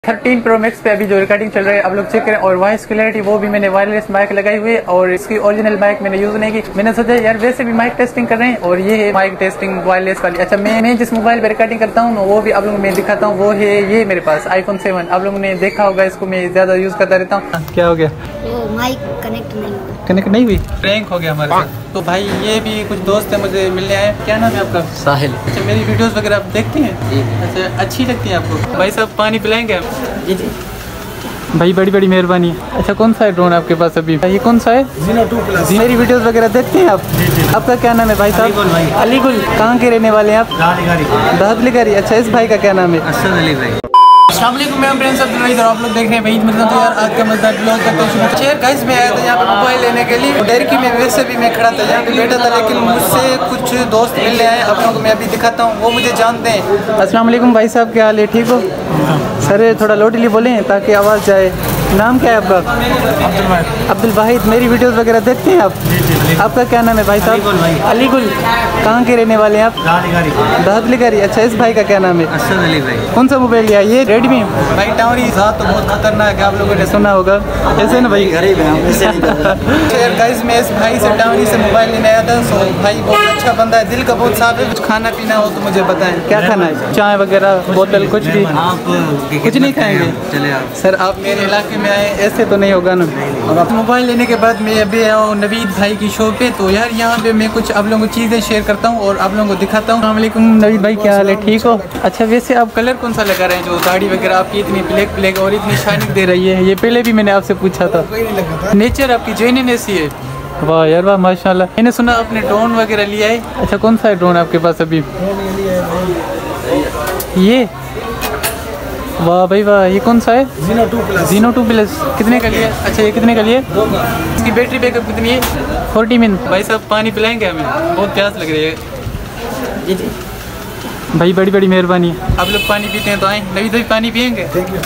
13 Pro Max पे अभी जो रिकॉर्डिंग चल रही है आप लोग चेक करें। और वॉइस क्लैरिटी वो भी मैंने वायरलेस माइक लगाई हुई है और इसकी ओरिजिनल माइक मैंने यूज नहीं की। मैंने सोचा यार वैसे भी माइक टेस्टिंग कर रहे हैं और ये है माइक टेस्टिंग वायरलेस वाली। अच्छा मैं जिस मोबाइल पे रिकॉर्डिंग करता हूँ वो भी आप लोगों को मैं दिखाता हूँ। वो है ये मेरे पास iPhone 7। आप लोगों ने देखा होगा, इसको मैं ज्यादा यूज करता रहता हूँ। क्या हो गया? वो माइक कनेक्ट नहीं हुई, प्रैंक हो गया हमारे साथ। तो भाई ये भी कुछ दोस्त है मुझे मिलने आए। क्या नाम है आपका? साहिल। अच्छा मेरी वीडियोस वगैरह आप देखते हैं? जी। अच्छा अच्छी लगती है आपको? भाई साहब पानी पिलाएंगे आप? जी जी भाई बड़ी बड़ी मेहरबानी है। अच्छा कौन सा है ड्रोन आपके पास अभी? ये कौन सा है? Zino 2 Plus। मेरी वीडियोस वगैरह देखते हैं आप? जी। आपका क्या नाम है भाई साहब? अलीगुल भाई। अलीगुल। कहाँ के रहने वाले हैं आप? दादलीगरी। अच्छा इस भाई का क्या नाम है? असद अली भाई। अस्सलाम वालेकुम, मैं प्रिंस अब्दुल रहीद और आप लोग देख रहे हैं भाई मतलब तो यार आज का मजेदार ब्लॉग करते हैं। शेयर गाइस मैं आया था यहाँ पे मोबाइल लेने के लिए। डेयर की में वैसे भी मैं खड़ा था यहाँ पे बैठा था, लेकिन मुझसे कुछ दोस्त मिलने आए। आप लोगों को मैं अभी दिखाता हूँ, वो मुझे जानते हैं। अस्सलाम वालेकुम भाई साहब, क्या हाल है? ठीक हो सर? थोड़ा लोटली बोलें ताकि आवाज़ जाए। नाम क्या है आपका? अब्दुल वाहिद। मेरी वीडियोस वगैरह देखते हैं आप? आपका क्या नाम है भाई साहब? अलीगुल। कहाँ के रहने वाले हैं आप? दादलीगरी। अच्छा इस भाई का क्या नाम है? असद अली भाई। कौन सा मोबाइल लिया? ये रेडमी। भाई टावरी साथ तो बहुत खतरनाक है, आप लोगों ने सुना होगा ऐसे ना भाई? गरीब है हम, ऐसे नहीं। यार गाइस मैं इस भाई से टावरी से मोबाइल लेने आया था। सो भाई बहुत अच्छा बंदा है, दिल का बहुत साफ है। कुछ खाना पीना हो तो मुझे बताएं। क्या खाना है? चाय वगैरह, बोतल, कुछ भी? आप कुछ नहीं खाएंगे? चले आप। सर आप मेरे इलाके में आए, ऐसे तो नहीं होगा ना। मोबाइल लेने के बाद मैं अभी आया हूँ नवीद भाई की शॉप पे। तो यार यहाँ पे मैं कुछ आप लोगों को चीज़ें शेयर करता हूँ और आप लोगों को दिखाता हूँ। अस्सलाम वालेकुम नवीद भाई, क्या हाल है? ठीक हो? अच्छा वैसे आप कलर कौन सा लगा रहे हैं? जो दाढ़ी वगैरह आपकी इतनी ब्लैक और इतनी शाइनिंग दे रही है, ये पहले भी मैंने आपसे पूछा था। नेचर आपकी जेन्युइन ऐसी है। वाह यार वाह माशाल्लाह। मैंने सुना आपने ड्रोन वगैरह लिया है। अच्छा कौन सा है ड्रोन आपके पास अभी? ये वाह भाई वाह, ये कौन सा है? Zino 2 Plus। कितने का लिया? अच्छा ये कितने का लिया? इसकी बैटरी बैकअप कितनी है? 40 मिनट। भाई साहब पानी पिलाएंगे हमें, बहुत प्यास लग रही है। जी जी भाई बड़ी बड़ी मेहरबानी है। आप लोग पानी पीते हैं तो आए, नवीद भाई पानी पियेंगे?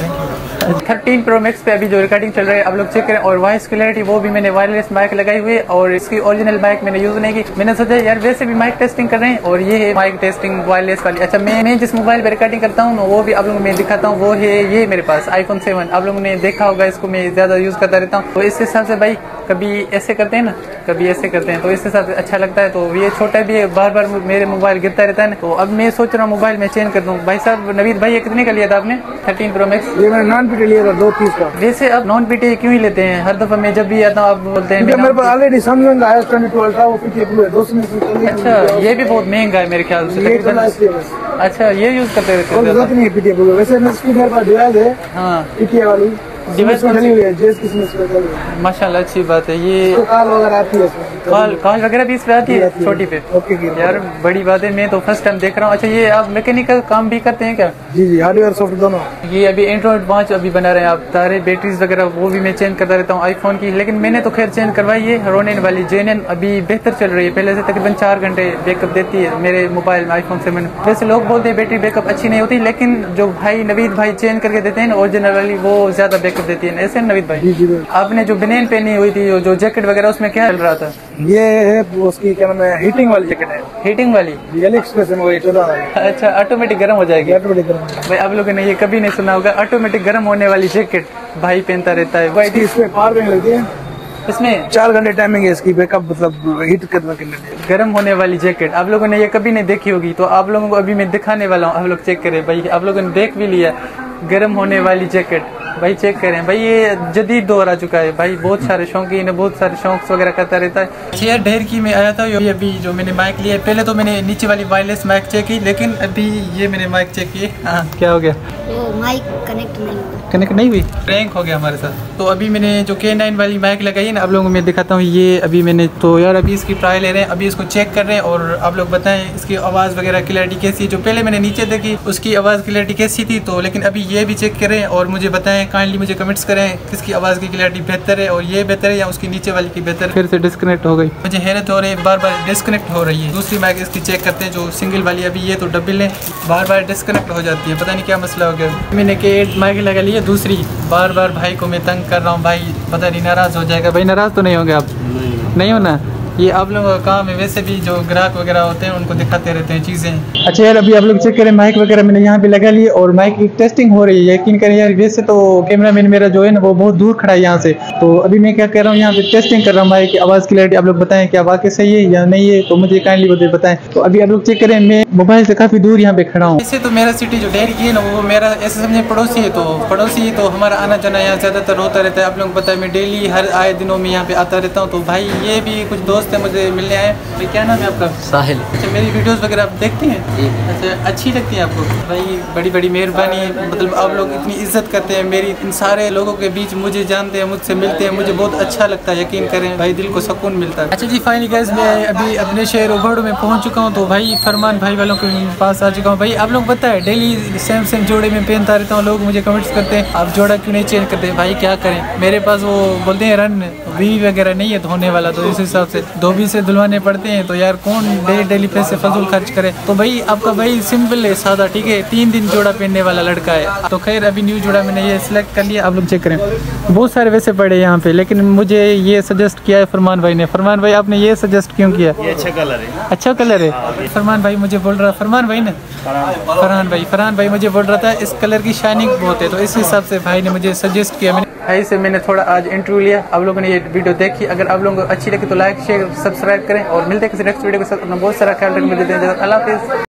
13 Pro Max पे अभी जो रिकॉर्डिंग चल रही है आप लोग चेक करें। और वॉइस क्लैरिटी वो भी मैंने वायरलेस माइक लगाई हुई है और इसकी ओरिजिनल माइक मैंने यूज नहीं की। मैंने सोचा यार वैसे भी माइक टेस्टिंग कर रहे हैं और ये है माइक टेस्टिंग वायरलेस वाली। अच्छा मैं जिस मोबाइल पे रिकॉर्डिंग करता हूँ वो भी आप लोगों को मैं दिखाता हूँ। वो है ये मेरे पास iPhone 7। आप लोगों ने देखा होगा, इसको मैं ज्यादा यूज करता रहता हूँ। तो इस हिसाब से भाई कभी ऐसे करते हैं ना, कभी ऐसे करते हैं, तो इस हिसाब से अच्छा लगता है। तो ये छोटा भी है, बार बार मेरे मोबाइल गिरता रहता है ना। तो अब मैं सोच रहा हूँ मोबाइल में चेंज कर दूँ। भाई साहब नवीद भाई ये कितने का लिया था आपने 13 Pro Max? ये मैंने नॉन पीटी लिया था 2 पीस का। वैसे आप नॉन पीटी क्यों ही लेते हैं? हर दफा मैं जब भी आता हूँ आप बोलते हैं मेरे पास ऑलरेडी सैमसंग का S22 था, वो पीटी है 200। अच्छा ये भी बहुत महंगा है मेरे ख्याल से तकरीबन। अच्छा ये यूज करते रहते हैं? जरूरत नहीं है पीटी। वैसे मेरे पास डिवाइस है हाँ पीटी वाली, डिवाइस चली हुई है जेस किस्म से। माशाल्लाह अच्छी बात है। ये कॉल वगैरह आती है, कॉल वगैरह भी इस पे आती है छोटी पे? ओके यार बड़ी बात है, मैं तो फर्स्ट टाइम देख रहा हूँ। अच्छा ये आप मैकेनिकल काम भी करते हैं क्या? जी जी, हार्डवेयर सॉफ्टवेयर दोनों। ये अभी एंड्रॉइड 5 अभी बना रहे हैं आप? सारे बैटरीज वगैरह वो भी मैं चेंज करता रहता हूँ आईफोन की, लेकिन मैंने तो खैर चेंज करवाई है रोनिन वाली जेन्युइन। अभी बेहतर चल रही है, पहले से तकरीबन 4 घंटे बैकअप देती है मेरे मोबाइल में iPhone 7। वैसे लोग बोलते हैं बैटरी बैकअप अच्छी नहीं होती, लेकिन जो भाई नवीद भाई चेंज करके देते हैं ओरिजिनल वाली वो ज्यादा बैकअप देती है। ऐसे नवीद भाई जी। आपने जो बनियान पहनी हुई थी, जो जैकेट वगैरह, उसमें क्या चल रहा था? ये है उसकी क्या नाम है, हीटिंग वाली जैकेट है। हीटिंग वाली? AliExpress में वही 14 वाली। अच्छा ऑटोमेटिक गर्म हो जाएगी? ऑटोमेटिक गर्म। भाई आप लोगों ने ये कभी नहीं सुना होगा, ऑटोमेटिक गर्म होने वाली जैकेट भाई पहनता रहता है। भाई इसमें पावर बैंक लगती है, इसमें 4 घंटे टाइमिंग है इसकी बैकअप, मतलब हीट करने के लिए। गर्म होने वाली जैकेट आप लोगों ने ये कभी नहीं देखी होगी, तो आप लोगों को अभी मैं दिखाने वाला हूँ। आप लोग चेक करें भाई, आप लोगों ने देख भी लिया गर्म होने वाली जैकेट। भाई चेक करें भाई, ये जदीद दौर आ चुका है भाई। बहुत सारे शौकीन है, बहुत सारे शौक वगैरह करता रहता है। यार ढेर की मैं आया था, ये अभी जो मैंने माइक लिया, पहले तो मैंने नीचे वाली वायरलेस माइक चेक की, लेकिन अभी ये मैंने माइक चेक की। हाँ क्या हो गया? वो माइक कनेक्ट नहीं हुई, प्रैंक हो गया हमारे साथ। तो अभी मैंने जो K9 वाली माइक लगाई है ना, आप लोगों को मैं दिखाता हूँ। ये अभी मैंने तो यार अभी इसकी ट्रायल ले रहे हैं, अभी इसको चेक कर रहे हैं और आप लोग बताएं इसकी आवाज़ वगैरह क्लैरिटी कैसी है। जो पहले मैंने नीचे देखी उसकी आवाज़ क्लैरिटी कैसी थी, तो लेकिन अभी ये भी चेक करें और मुझे बताएं, काइंडली मुझे कमेंट्स करें किसकी आवाज़ की क्लैरिटी बेहतर है और ये बेहतर है या उसकी नीचे वाली की बेहतर। फिर से डिस्कनेक्ट हो गई, मुझे हैरत हो रही है, बार बार डिस्कनेक्ट हो रही है। दूसरी माइक इसकी चेक करते हैं जो सिंगल वाली, अभी ये तो डबल है, बार बार डिस्कनेक्ट हो जाती है, पता नहीं क्या मसला हो गया। मैंने K8 माइक लगा ली है दूसरी, बार बार भाई को मैं तंग कर रहा हूँ। भाई पता नहीं नाराज़ हो जाएगा। भाई नाराज़ तो नहीं होंगे आप? नहीं होना? ये आप लोगों का काम है, वैसे भी जो ग्राहक वगैरह होते हैं उनको दिखाते रहते हैं चीज़ें। अच्छा यार, अभी आप लोग चेक करें माइक वगैरह मैंने यहाँ पे लगा ली और माइक की टेस्टिंग हो रही है। यकीन करें यार, वैसे तो कैमरामैन मेरा जो है ना वो बहुत दूर खड़ा है यहाँ से, तो अभी मैं क्या कर रहा हूँ यहाँ पे टेस्टिंग कर रहा हूँ माइक की आवाज़ क्लैरिटी। आप लोग बताएं क्या वाकई सही है या नहीं है, तो मुझे काइंडली बताएं। तो अभी आप लोग चेक करें, मैं मोबाइल से काफ़ी दूर यहाँ पे खड़ा हूँ। वैसे तो मेरा सिटी जो डेहरी की है ना वो मेरा ऐसे समझे पड़ोसी है, तो हमारा आना जाना यहाँ ज़्यादातर होता रहता है। आप लोगों को पता है मैं डेली हर आए दिनों में यहाँ पे आता रहता हूँ। तो भाई ये भी कुछ दोस्त है मुझे मिलने आए। भाई क्या नाम है आपका? साहिल। अच्छा, मेरी वीडियोस वगैरह आप देखते हैं? अच्छा, अच्छी लगती है आपको? भाई बड़ी बड़ी मेहरबानी, मतलब आप लोग इतनी इज्जत करते हैं मेरी, इन सारे लोगों के बीच मुझे जानते हैं, मुझसे मिलते हैं, मुझे बहुत अच्छा लगता है। यकीन करें भाई, दिल को सुकून मिलता है। अच्छा जी, फाइनली गाइस मैं अभी अपने शहर उभड़ में पहुँच चुका हूँ। तो भाई फरमान भाई वालों के पास आ चुका हूँ। भाई आप लोग पता है डेली सेम जोड़े में पहनता रहता हूँ, लोग मुझे कमेंट्स करते हैं आप जोड़ा क्यों नहीं चेंज करते। भाई क्या करें, मेरे पास वो बोलते हैं रन वी वगैरह नहीं है धोने वाला, तो इस हिसाब से धोबी से धुलवाने पड़ते हैं। तो यार कौन डेली पैसे फजूल खर्च करे। तो भाई आपका भाई सिंपल है, सादा, ठीक है, 3 दिन जोड़ा पहनने वाला लड़का है। तो खैर अभी न्यू जोड़ा मैंने ये सिलेक्ट कर लिया। आप लोग चेक करें, बहुत सारे वैसे पड़े यहाँ पे, लेकिन मुझे ये सजेस्ट किया है फरमान भाई ने। फरमान भाई आपने ये सजेस्ट क्यों किया? ये अच्छा कलर है। अच्छा कलर है। फरमान भाई मुझे बोल रहा, फरमान भाई ने, फरहान भाई मुझे बोल रहा था इस कलर की शाइनिंग बहुत है, तो इस हिसाब से भाई ने मुझे सजेस्ट किया। भाई से मैंने थोड़ा आज इंटरव्यू लिया। आप लोगों ने ये वीडियो देखी, अगर आप लोगों को अच्छी लगी तो लाइक शेयर सब्सक्राइब करें और मिलते हैं किसी नेक्स्ट वीडियो के साथ। अपना बहुत सारा ख्याल रखें। मुझे अल्लाह हाफिज़।